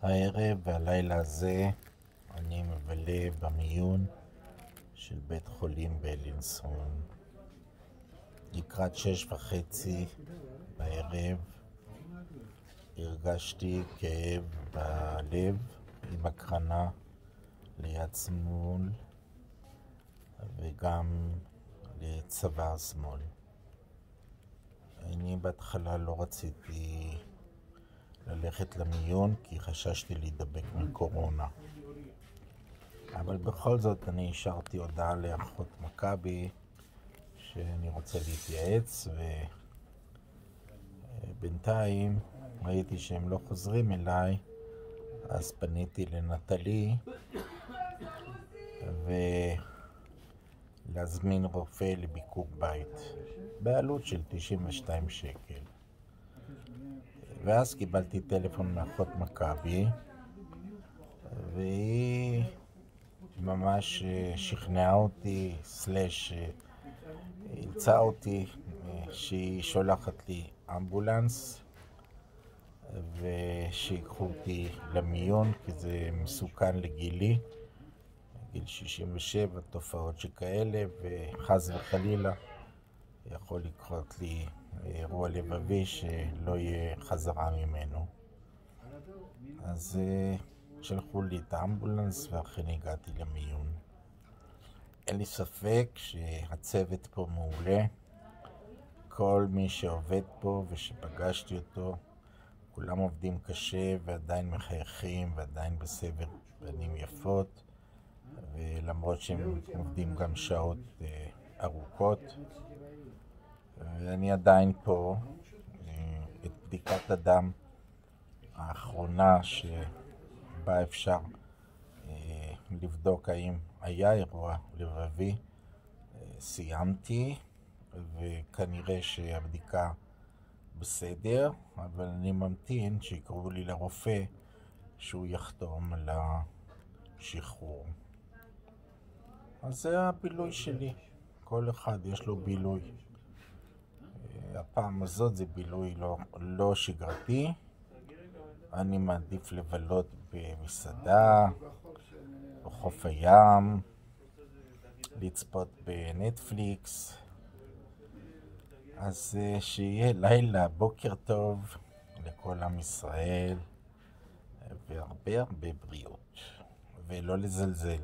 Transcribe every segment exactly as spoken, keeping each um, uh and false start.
הערב והלילה הזה אני מבלה במיון של בית חולים בילינסון. לקראת שש וחצי בערב הרגשתי כאב בלב עם הקרנה ליד שמאל וגם לצוואר שמאל. אני בהתחלה לא רציתי ללכת למיון כי חששתי להידבק מקורונה, אבל בכל זאת אני השארתי הודעה לאחות מכבי שאני רוצה להתייעץ, ובינתיים ראיתי שהם לא חוזרים אליי, אז פניתי לנטלי ולהזמין רופא לביקור בית בעלות של תשעים ושתיים שקל. ואז קיבלתי טלפון מאחות מכבי, והיא ממש שכנעה אותי, סלש הלצה אותי, שהיא שולחת לי אמבולנס ושיקחו אותי למיון, כי זה מסוכן לגילי, גיל שישים ושבע, תופעות שכאלה, וחס וחלילה יכול לקרות לי אירוע לבבי שלא יהיה חזרה ממנו. אז שלחו לי את האמבולנס ואכן הגעתי למיון. אין לי ספק שהצוות פה מעולה. כל מי שעובד פה ושפגשתי אותו, כולם עובדים קשה ועדיין מחייכים ועדיין בסבר פנים יפות, ולמרות שהם עובדים גם שעות ארוכות. ואני עדיין פה. את בדיקת הדם האחרונה שבה אפשר לבדוק האם היה אירוע לבבי סיימתי, וכנראה שהבדיקה בסדר, אבל אני ממתין שיקראו לי לרופא שהוא יחתום על השחרור. אז זה הבילוי שלי. כל אחד יש לו בילוי. הפעם הזאת זה בילוי לא, לא שגרתי. אני מעדיף לבלות במסעדה, בחוף הים, לצפות בנטפליקס. אז שיהיה לילה, בוקר טוב לכל עם ישראל, והרבה הרבה בריאות, ולא לזלזל,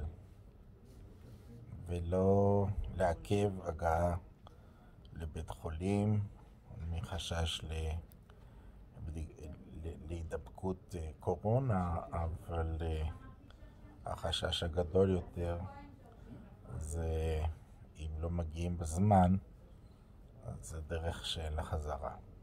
ולא לעכב הגעה לבית חולים מחשש להידבקות קורונה, אבל החשש הגדול יותר זה אם לא מגיעים בזמן, אז זה דרך של החזרה.